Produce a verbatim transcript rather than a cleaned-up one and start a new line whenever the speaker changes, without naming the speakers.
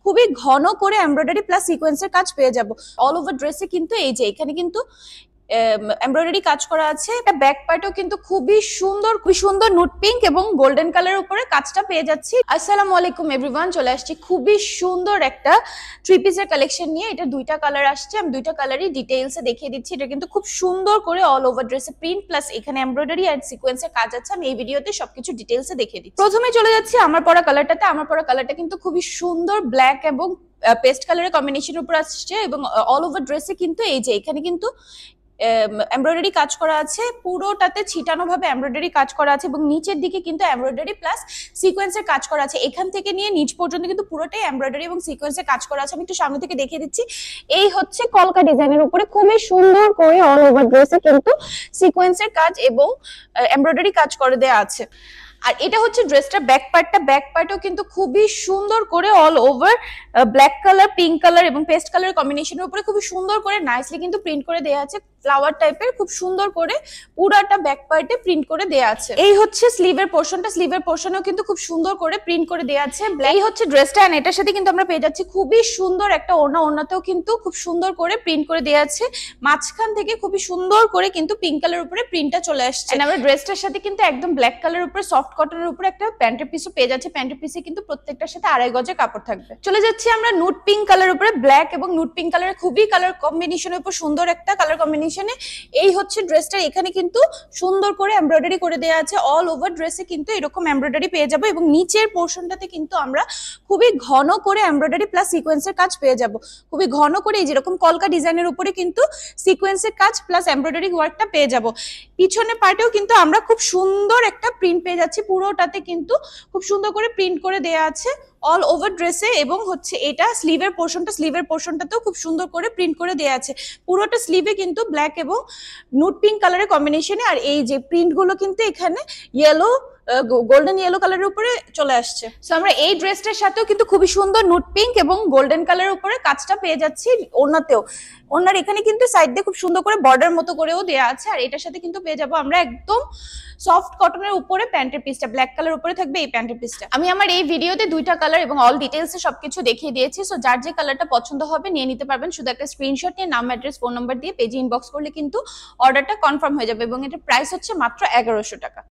খুবই ঘন করে এমব্রয়ডারি প্লাস সিকোয়েন্সের কাজ পেয়ে যাব। অল ওভার ড্রেসে কিন্তু এই যে এখানে কিন্তু এমব্রয়ডারি কাজ করা আছে। এটা ব্যাক পার্টও কিন্তু খুবই সুন্দর, খুবই সুন্দর নুট পিঙ্ক এবং গোল্ডেন কালারের উপরে কাজটা পেয়ে যাচ্ছি। আসসালামু আলাইকুম এভরিওয়ান, চলে আসছি খুবই সুন্দর একটা থ্রি পিসের কালেকশন নিয়ে। এটা দুইটা কালার আসছে, আমি দুইটা কালারই ডিটেইলসে দেখিয়ে দিচ্ছি। এটা কিন্তু খুব সুন্দর করে অল ওভার ড্রেসে প্রিন্ট প্লাস এখানে এমব্রয়ডারি আর সিকোয়েন্সের কাজ আছে। আমি এই ভিডিওতে সবকিছু ডিটেইলসে দেখিয়ে দিচ্ছি। প্রথমে চলে যাচ্ছি আমার পরা কালারটাতে। আমার পরা কালারটা কিন্তু খুবই সুন্দর ব্ল্যাক এবং পেস্ট কালারের কম্বিনেশনের উপর আসছে এবং অল ওভার ড্রেসে কিন্তু এই যে এখানে কিন্তু এমব্রয়ডারি কাজ করা আছে, পুরোটাতে ছিটানো ভাবে এমব্রয়ডারি কাজ করা আছে এবং নিচের দিকে কিন্তু এমব্রয়ডারি প্লাস সিকোয়েন্সের কাজ করা আছে। এখান থেকে নিয়ে নিচ পর্যন্ত কিন্তু পুরোটাই এমব্রয়ডারি এবং সিকোয়েন্সের কাজ করা আছে। আমি একটু সামনে থেকে দেখিয়ে দিচ্ছি। এই হচ্ছে কলকা ডিজাইনের উপরে খুবই সুন্দর করে অল ওভার ড্রেসে কিন্তু সিকোয়েন্সের কাজ এবং এমব্রয়ডারি কাজ করে দেওয়া আছে। আর এটা হচ্ছে ড্রেসটার ব্যাক পার্টটা। ব্যাক পার্টও কিন্তু খুবই সুন্দর করে all over black colour, pink colour এবং পেস্ট কালার কম্বিনেশনের উপরে খুবই সুন্দর করে নাইসলি কিন্তু প্রিন্ট করে দেওয়া আছে। ফ্লাওয়ার টাইপের খুব সুন্দর করে পুরাটা ব্যাক পার্টে প্রিন্ট করে দেওয়া আছে। এই হচ্ছে স্লিভের পোর্শনটা। স্লিভের পোর্শনেও কিন্তু খুব সুন্দর করে প্রিন্ট করে দেওয়া আছে। এই হচ্ছে ড্রেসটা, এন্ড এটার সাথে কিন্তু আমরা পেয়ে যাচ্ছি খুবই সুন্দর একটা ওড়না। ওড়নাতেও কিন্তু খুব সুন্দর করে প্রিন্ট করে দেওয়া আছে। মাঝখান থেকে খুবই সুন্দর করে কিন্তু পিঙ্ক কালার উপরে প্রিন্টটা চলে আসছে। আমরা ড্রেসটার সাথে কিন্তু একদম ব্ল্যাক কালার উপরে সফট কটনের উপরে একটা প্যান্টের পিসও পেয়ে যাচ্ছে। প্যান্টের পিসে কিন্তু প্রত্যেকটার সাথে আড়াই গজের কাপড় থাকবে। চলে যাচ্ছি আমরা নুট পিঙ্ক কালার উপরে। ব্ল্যাক এবং নুট পিঙ্ক কালারের খুবই কালার কম্বিনেশনের উপর সুন্দর একটা কালার কম্বিনেশনে এই হচ্ছে ড্রেসটা। এখানে কিন্তু সুন্দর করে এমব্রয়ডারি করে দেওয়া আছে। অল ওভার ড্রেসে কিন্তু এরকম এমব্রয়ডারি পেয়ে যাবো এবং নিচের পোর্শনটাতে কিন্তু আমরা খুবই ঘন করে এমব্রয়ডারি প্লাস সিকোয়েন্সের কাজ পেয়ে যাব। খুবই ঘন করে এই যেরকম কলকা ডিজাইনের উপরে কিন্তু সিকোয়েন্সের কাজ প্লাস এমব্রয়ডারি ওয়ার্কটা পেয়ে যাব। পিছনের পার্টেও কিন্তু আমরা খুব সুন্দর একটা প্রিন্ট পেয়ে যাচ্ছি। পুরোটাতে কিন্তু খুব সুন্দর করে প্রিন্ট করে দেওয়া আছে অল ওভার ড্রেসে। এবং হচ্ছে এটা স্লিভের পোর্শনটা, স্লিভের পোর্শনটাতেও খুব সুন্দর করে প্রিন্ট করে দেওয়া আছে। পুরোটা স্লিভে কিন্তু ব্ল্যাক এবং নুট পিঙ্ক কালারের কম্বিনেশনে। আর এই যে প্রিন্ট গুলো কিন্তু এখানে ইয়েলো, গোল্ডেন ইয়েলো কালারের উপরে চলে আসছে। সো আমরা এই ড্রেসটার সাথেও কিন্তু খুবই সুন্দর নুট পিঙ্ক এবং গোল্ডেন কালারের উপরে কাজটা পেয়ে যাচ্ছি। ওনাতেও ওনার এখানে কিন্তু সাইড দিয়ে খুব সুন্দর করে বর্ডার মতো করেও দেওয়া আছে। আর এটার সাথে কিন্তু পেয়ে যাবো আমরা একদম সফট কটনের উপরে প্যান্টের পিসটা, ব্ল্যাক কালার উপরে থাকবে এই প্যান্টের পিসটা। আমি আমার এই ভিডিওতে দুইটা কালার এবং অল ডিটেইলসে সবকিছু দেখিয়ে দিয়েছি। সো যার যে কালারটা পছন্দ হবে নিয়ে নিতে পারবেন। শুধু একটা স্ক্রিনশট নিয়ে নাম, অ্যাড্রেস, ফোন নাম্বার দিয়ে পেজে ইনবক্স করলে কিন্তু অর্ডারটা কনফার্ম হয়ে যাবে এবং এটার প্রাইস হচ্ছে মাত্র এগারোশো টাকা।